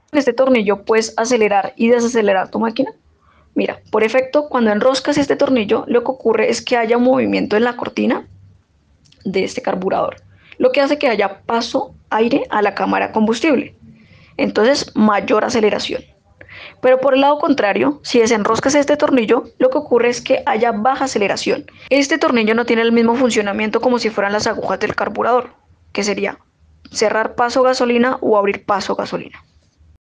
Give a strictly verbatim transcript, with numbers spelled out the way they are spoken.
En este tornillo puedes acelerar y desacelerar tu máquina. Mira, por efecto, cuando enroscas este tornillo, lo que ocurre es que haya un movimiento en la cortina de este carburador, lo que hace que haya paso aire a la cámara de combustible. Entonces, mayor aceleración. Pero por el lado contrario, si desenroscas este tornillo, lo que ocurre es que haya baja aceleración. Este tornillo no tiene el mismo funcionamiento como si fueran las agujas del carburador, que sería cerrar paso gasolina o abrir paso gasolina.